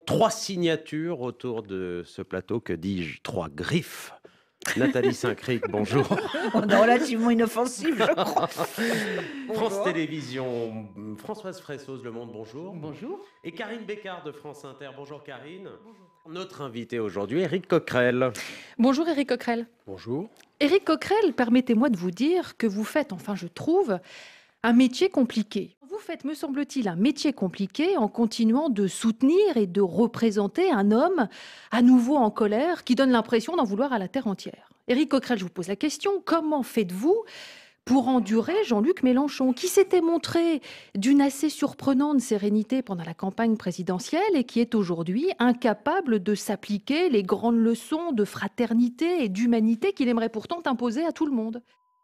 3 signatures autour de ce plateau, que dis-je, 3 griffes. Nathalie Saint-Cric, bonjour. On est relativement inoffensif, je crois. France Télévisions, Françoise Fressos, Le Monde, bonjour. Bonjour. Et Karine Bécard de France Inter, bonjour Karine. Bonjour. Notre invité aujourd'hui, Éric Coquerel. Bonjour Éric Coquerel. Bonjour. Éric Coquerel, permettez-moi de vous dire que vous faites, enfin je trouve, un métier compliqué. Vous faites, me semble-t-il, un métier compliqué en continuant de soutenir et de représenter un homme à nouveau en colère qui donne l'impression d'en vouloir à la terre entière. Éric Coquerel, je vous pose la question, comment faites-vous pour endurer Jean-Luc Mélenchon, qui s'était montré d'une assez surprenante sérénité pendant la campagne présidentielle et qui est aujourd'hui incapable de s'appliquer les grandes leçons de fraternité et d'humanité qu'il aimerait pourtant imposer à tout le monde?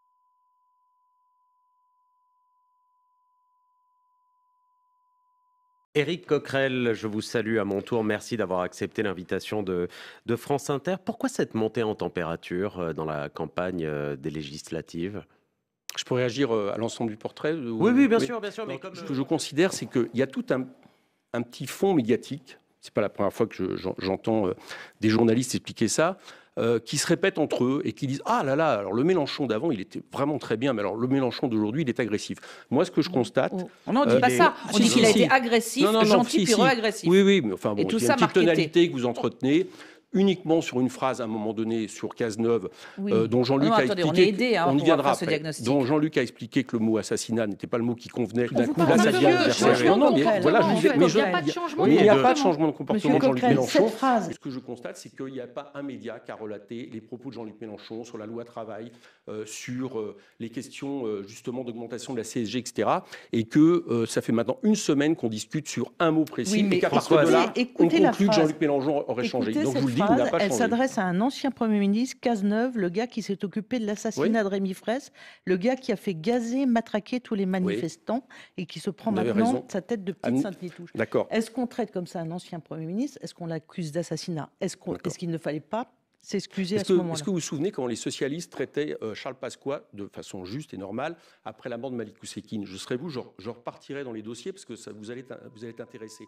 Éric Coquerel, je vous salue à mon tour. Merci d'avoir accepté l'invitation de France Inter. Pourquoi cette montée en température dans la campagne des législatives ? Je pourrais réagir à l'ensemble du portrait. Oui, bien sûr. Mais comme... Ce que je considère, c'est qu'il y a tout un petit fond médiatique. C'est pas la première fois que j'entends des journalistes expliquer ça, qui se répètent entre eux et qui disent « Ah là là, alors le Mélenchon d'avant, il était vraiment très bien, mais alors le Mélenchon d'aujourd'hui, il est agressif. » Moi, ce que je constate... Non, on ne dit pas ça. On dit qu'il a été agressif, gentil, puis re-agressif. Oui, mais enfin, bon, et tout il y a ça une petite tonalité que vous entretenez uniquement sur une phrase à un moment donné sur Cazeneuve, dont Jean-Luc a expliqué... On est aidé, on y viendra après, ce diagnostic. Dont Jean-Luc a expliqué que le mot assassinat n'était pas le mot qui convenait. Tout d'un coup, là, ça devient Non, mais voilà, il n'y a pas de changement. Il n'y a pas de changement de comportement de Jean-Luc Mélenchon. Ce que je constate, c'est qu'il n'y a pas un média qui a relaté les propos de Jean-Luc Mélenchon sur la loi travail, sur les questions justement d'augmentation de la CSG, etc. Et que ça fait maintenant une semaine qu'on discute sur un mot précis. Oui, mais et qu'à partir de là, on conclut que Jean-Luc Mélenchon aurait changé. Donc je vous le dis, il n'a pas changé. Elle s'adresse à un ancien Premier ministre, Cazeneuve, le gars qui s'est occupé de l'assassinat de Rémi Fraisse, le gars qui a fait gazer, matraquer tous les manifestants et qui se prend maintenant sa tête de petite Sainte-Nitouche. D'accord. Est-ce qu'on traite comme ça un ancien Premier ministre? Est-ce qu'on l'accuse d'assassinat? Est-ce qu'il ne fallait pas s'excuser à ce moment-là? Est-ce que vous vous souvenez quand les socialistes traitaient Charles Pasqua de façon juste et normale après la mort de Malik Oussekine? Je serais vous, je repartirai dans les dossiers parce que ça vous allez être intéressé.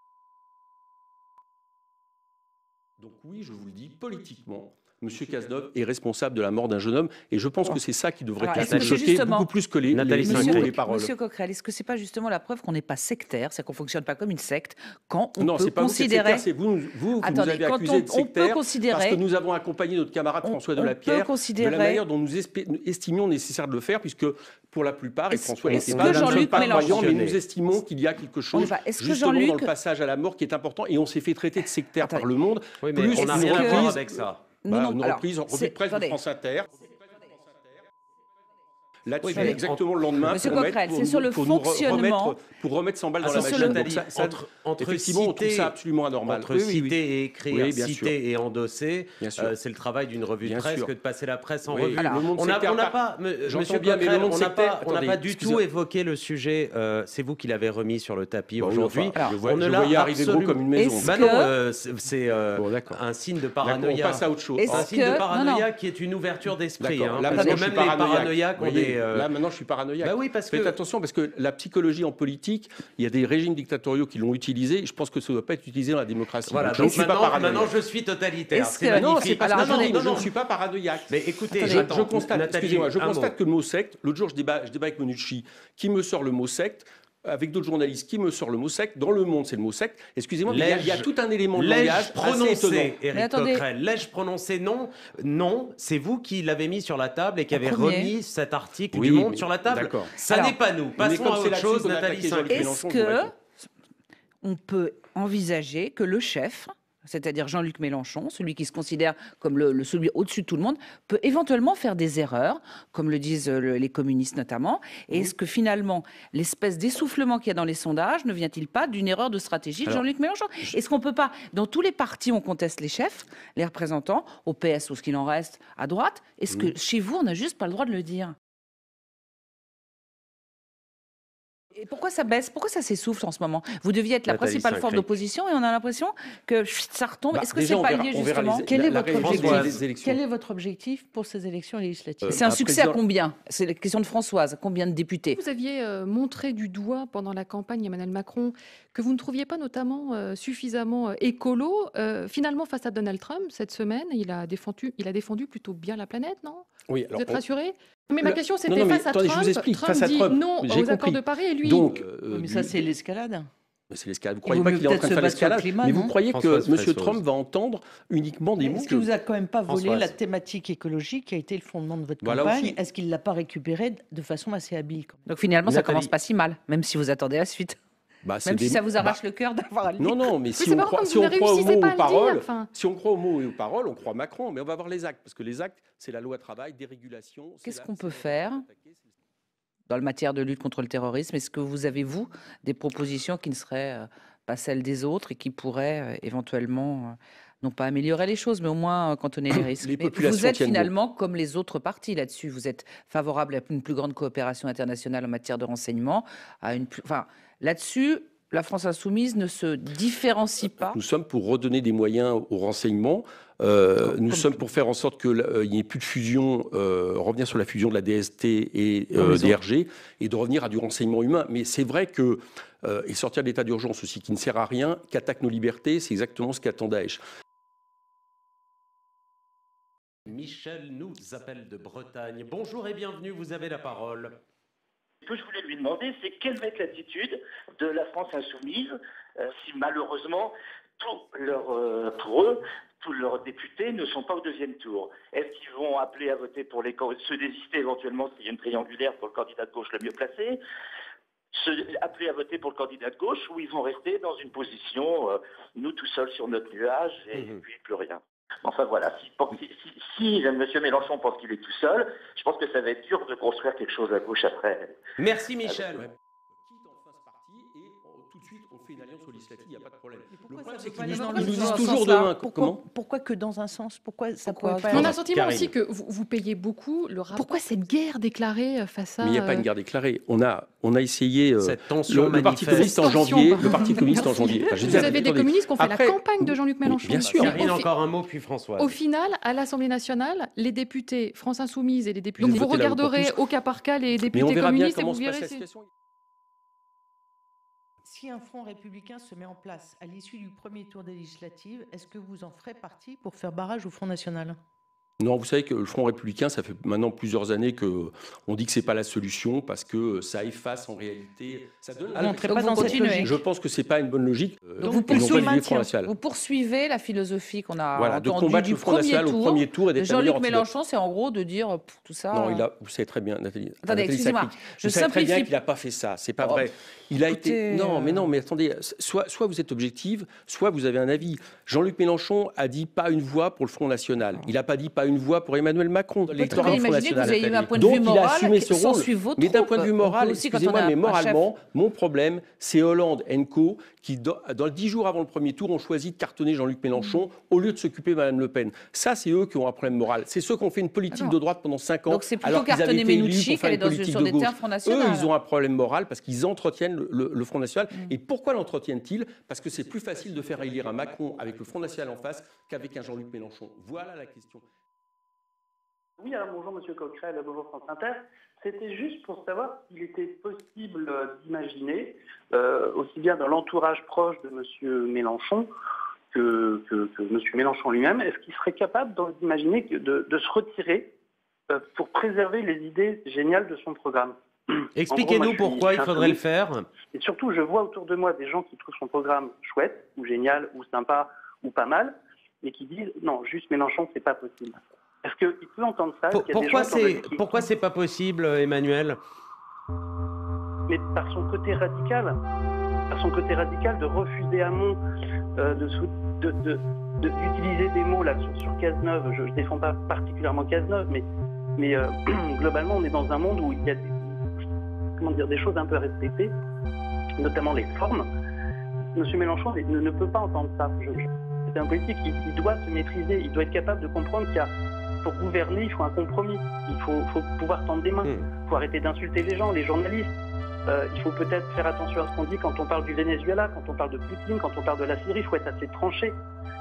Donc oui, je vous le dis, politiquement, M. Cazeneuve est responsable de la mort d'un jeune homme et je pense que c'est ça qui devrait choquer beaucoup plus que les paroles. Monsieur Coquerel, est-ce que c'est pas justement la preuve qu'on n'est pas sectaire, c'est qu'on fonctionne pas comme une secte quand on peut considérer... Vous nous avez accusé de sectaire parce que nous avons accompagné notre camarade François Delapierre de la manière dont nous estimions nécessaire de le faire puisque pour la plupart, et François n'était pas croyant, mais nous estimons qu'il y a quelque chose justement dans le passage à la mort qui est important et on s'est fait traiter de sectaire par le monde. Oui, mais on n'a rien à voir avec ça. Une reprise de presse de France Inter. Là-dessus, exactement le lendemain, Monsieur Coquerel, c'est sur le fonctionnement. Pour remettre 100 balles dans la machine. Effectivement, on trouve ça absolument anormal. Entre citer et écrire, citer et endosser, c'est le travail d'une revue de presse que de passer la presse en revue. On n'a pas, Monsieur Coquerel, on n'a pas du tout évoqué le sujet. C'est vous qui l'avez remis sur le tapis aujourd'hui. On ne l'a arrivé gros comme une maison. C'est un signe de paranoïa. On passe à autre chose. Un signe de paranoïa qui est une ouverture d'esprit. Parce que même les paranoïaques ont des... Là, maintenant, je suis paranoïaque. Bah oui, parce que... Faites attention, parce que la psychologie en politique, il y a des régimes dictatoriaux qui l'ont utilisé. Je pense que ça ne doit pas être utilisé dans la démocratie. Voilà, donc maintenant, je suis totalitaire. Non, c'est pas je ne suis pas paranoïaque. Mais écoutez, je constate que le mot secte, l'autre jour, je débat avec Menucci, qui me sort le mot secte, avec d'autres journalistes qui me sortent le mot secte. Dans Le Monde, c'est le mot secte. Excusez-moi, mais il y a tout un élément de langage prononcé. Éric Coquerel, l'ai-je prononcé? Non. Non, c'est vous qui l'avez mis sur la table et qui avez remis cet article du Monde sur la table. Ça n'est pas nous. Passons à autre chose, Nathalie Saint-Cric. Est-ce qu'on peut envisager que le chef, c'est-à-dire Jean-Luc Mélenchon, celui qui se considère comme celui au-dessus de tout le monde, peut éventuellement faire des erreurs, comme le disent les communistes notamment. Et est-ce que finalement, l'espèce d'essoufflement qu'il y a dans les sondages ne vient-il pas d'une erreur de stratégie de Jean-Luc Mélenchon? Est-ce qu'on ne peut pas, dans tous les partis, on conteste les chefs, les représentants, au PS ou ce qu'il en reste à droite, est-ce que chez vous, on n'a juste pas le droit de le dire? Et pourquoi ça baisse? Pourquoi ça s'essouffle en ce moment? Vous deviez être la principale force d'opposition et on a l'impression que ça retombe. Est-ce que c'est pas lié justement? Quel est votre objectif pour ces élections législatives? C'est un succès à combien? C'est la question de Françoise. Combien de députés? Vous aviez montré du doigt pendant la campagne Emmanuel Macron que vous ne trouviez pas notamment suffisamment écolo. Finalement, face à Donald Trump, cette semaine, il a défendu plutôt bien la planète, non? Oui, vous êtes rassuré? Mais ma question, c'était face à Trump. Trump dit non aux accords de Paris et lui... Donc, mais ça, c'est l'escalade. C'est l'escalade. Vous ne croyez pas qu'il est en train de faire l'escalade? Mais vous croyez que M. Trump va entendre uniquement des mots? Est-ce qu'il ne vous a quand même pas volé la thématique écologique qui a été le fondement de votre campagne? Est-ce qu'il ne l'a pas récupérée de façon assez habile? Donc finalement, ça commence pas si mal, même si vous attendez la suite. Même si ça vous arrache le cœur d'avoir à le dire. Non, mais si on croit aux mots et aux paroles, on croit Macron. Mais on va voir les actes, parce que les actes, c'est la loi travail, dérégulation. Qu'est-ce qu'on peut faire dans la matière de lutte contre le terrorisme? Est-ce que vous avez, vous, des propositions qui ne seraient pas celles des autres et qui pourraient éventuellement, non pas améliorer les choses, mais au moins cantonner les risques? Vous êtes finalement comme les autres partis là-dessus. Vous êtes favorable à une plus grande coopération internationale en matière de renseignement, là-dessus, la France insoumise ne se différencie pas. Nous sommes pour redonner des moyens au renseignement. Nous sommes pour faire en sorte qu'il n'y ait plus de fusion, revenir sur la fusion de la DST et DRG, et de revenir à du renseignement humain. Mais c'est vrai que, et sortir de l'état d'urgence aussi, qui ne sert à rien, qu'attaque nos libertés, c'est exactement ce qu'attend Daesh. Michel nous appelle de Bretagne. Bonjour et bienvenue, vous avez la parole. Ce que je voulais lui demander, c'est quelle va être l'attitude de la France insoumise si malheureusement, pour eux, tous leurs députés ne sont pas au deuxième tour. Est-ce qu'ils vont appeler à voter pour se désister éventuellement s'il y a une triangulaire pour le candidat de gauche le mieux placé, appeler à voter pour le candidat de gauche, ou ils vont rester dans une position, nous tout seuls sur notre nuage, et puis plus rien. Enfin voilà, si M. Mélenchon pense qu'il est tout seul, je pense que ça va être dur de construire quelque chose à gauche après. Merci Michel. Quitte enfin ce parti et tout de suite on fait une alliance aux législatives, il n'y a pas de problème. Le problème c'est qu'ils nous disent toujours demain. Pourquoi que dans un sens? Pourquoi ça pourrait pas? On a le sentiment aussi que vous payez beaucoup le rapport. Pourquoi cette guerre déclarée face à... Mais il n'y a pas une guerre déclarée. On a essayé le Parti communiste en janvier. Le Parti communiste en janvier. Vous avez des communistes qui ont fait la campagne de Jean-Luc Mélenchon. Bien sûr. Karine, encore un mot, puis Françoise. Au final, à l'Assemblée nationale, les députés France Insoumise et les députés... Donc vous regarderez au cas par cas les députés communistes et vous verrez... Si un front républicain se met en place à l'issue du premier tour des législatives, est-ce que vous en ferez partie pour faire barrage au Front national? Non, vous savez que le Front républicain, ça fait maintenant plusieurs années qu'on dit que ce n'est pas la solution parce que ça efface en réalité... Ça donne Je pense que ce n'est pas une bonne logique. Donc vous poursuivez la philosophie qu'on a entendue du premier tour de Jean-Luc Mélenchon, c'est en gros de dire tout ça... Non, vous savez très bien, Nathalie. Attendez, excusez-moi. Je sais très bien qu'il n'a pas fait ça, c'est pas vrai. Il a été... Non, mais attendez, soit vous êtes objective, soit vous avez un avis. Jean-Luc Mélenchon a dit pas une voix pour le Front national. Il n'a pas dit pas une voix pour Emmanuel Macron. Imaginez que vous ayez eu un point de vue moral sans suivre vos troupes. Mais d'un point de vue moral, excusez-moi, mais moralement, mon problème, c'est Hollande & Co. qui, dans 10 jours avant le premier tour, ont choisi de cartonner Jean-Luc Mélenchon au lieu de s'occuper de Mme Le Pen. Ça, c'est eux qui ont un problème moral. C'est ceux qui ont fait une politique de droite pendant 5 ans. Donc c'est plutôt cartonner Menucci qu'elle est sur des terres Front national. Eux, ils ont un problème moral parce qu'ils entretiennent le Front national. Et pourquoi l'entretiennent-ils? Parce que c'est plus facile de faire élire un Macron avec le Front national en face qu'avec un Jean-Luc Mélenchon. Voilà la question. Oui, alors bonjour Monsieur Coquerel, bonjour France Inter. C'était juste pour savoir s'il était possible d'imaginer, aussi bien dans l'entourage proche de Monsieur Mélenchon que Monsieur Mélenchon lui-même, est-ce qu'il serait capable d'imaginer de se retirer pour préserver les idées géniales de son programme? Expliquez-nous pourquoi il faudrait le faire. Et surtout, je vois autour de moi des gens qui trouvent son programme chouette, ou génial, ou sympa, ou pas mal, et qui disent non, juste Mélenchon, c'est pas possible. Est-ce qu'il peut entendre ça? Pourquoi c'est pas possible, Emmanuel? Mais par son côté radical de refuser Hamon, d'utiliser des mots là sur Cazeneuve. Je ne défends pas particulièrement Cazeneuve, mais globalement, on est dans un monde où il y a des choses un peu à respecter, notamment les formes. Monsieur Mélenchon ne peut pas entendre ça. C'est un politique, il doit se maîtriser, il doit être capable de comprendre pour gouverner, il faut un compromis. Il faut pouvoir tendre des mains. Il faut arrêter d'insulter les gens, les journalistes. il faut peut-être faire attention à ce qu'on dit quand on parle du Venezuela, quand on parle de Poutine, quand on parle de la Syrie, il faut être assez tranché.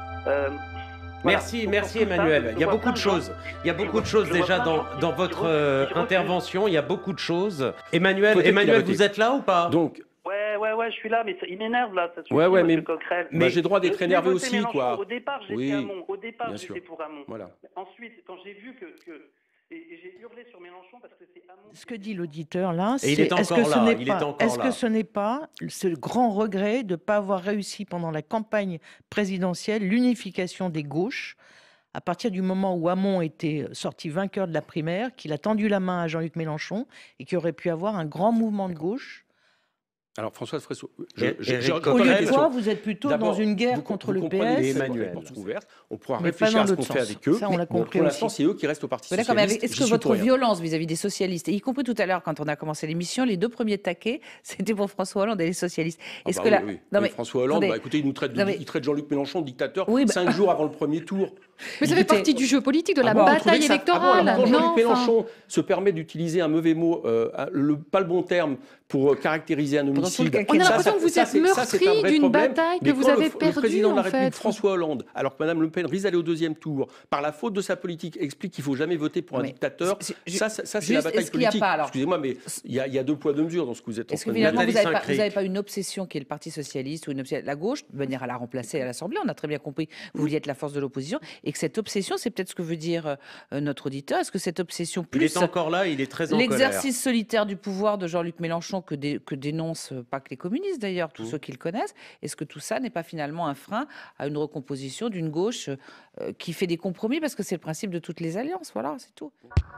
Merci Emmanuel. Il y a beaucoup de choses. Il y a beaucoup de choses déjà dans votre intervention. Il y a beaucoup de choses. Emmanuel, vous êtes là ou pas? Donc. Ouais, je suis là, mais il m'énerve là. Ça mais j'ai droit d'être énervé aussi, quoi. Au départ, j'étais Hamon. Au départ, j'étais pour Hamon. Voilà. Ensuite, quand j'ai vu que et j'ai hurlé sur Mélenchon parce que c'est Hamon. Ce que dit l'auditeur là, c'est est-ce que ce n'est pas ce grand regret de ne pas avoir réussi pendant la campagne présidentielle l'unification des gauches à partir du moment où Hamon était sorti vainqueur de la primaire, qu'il a tendu la main à Jean-Luc Mélenchon et qu'il aurait pu avoir un grand mouvement de gauche? Alors Françoise Fresso, au lieu de quoi, vous êtes plutôt dans une guerre contre le PS. On pourra réfléchir à ce qu'on fait avec eux. Ça, on l'a compris. Pour l'instant, c'est eux qui restent au Parti socialiste. Est-ce que votre violence vis-à-vis des socialistes, et y compris tout à l'heure quand on a commencé l'émission, les 2 premiers taquets, c'était pour François Hollande et les socialistes. Est-ce que François Hollande, écoutez, il traite Jean-Luc Mélenchon de dictateur 5 jours avant le premier tour. Mais ça fait partie du jeu politique, de la bataille électorale. Quand Jean-Luc Mélenchon se permet d'utiliser un mauvais mot, pas le bon terme, pour caractériser un homicide. On a l'impression que vous êtes meurtri d'une bataille que vous avez perdue. Le président de la République, François Hollande, alors que Mme Le Pen risque d'aller au 2e tour, par la faute de sa politique, explique qu'il ne faut jamais voter pour un dictateur. Ça, c'est la bataille politique. Excusez-moi, mais il y a 2 poids 2 mesures dans ce que vous êtes en train de dire. Est-ce que vous n'avez pas une obsession qui est le Parti socialiste ou une obsession de la gauche, de manière à la remplacer à l'Assemblée? On a très bien compris, vous vouliez être la force de l'opposition, et que cette obsession, c'est peut-être ce que veut dire notre auditeur. Est-ce que cette obsession plus... Il est encore là, il est très en colère. L'exercice solitaire du pouvoir de Jean-Luc Mélenchon que dénonce pas que les communistes d'ailleurs, tous ceux qui le connaissent, est-ce que tout ça n'est pas finalement un frein à une recomposition d'une gauche qui fait des compromis, parce que c'est le principe de toutes les alliances, voilà, c'est tout.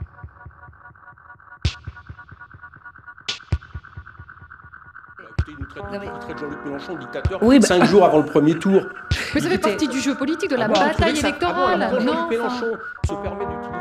Il traite Jean-Luc Mélenchon de dictateur 5 jours avant le premier tour. Mais ça fait partie du jeu politique, de la bataille électorale. Jean-Luc Mélenchon se permet d'utiliser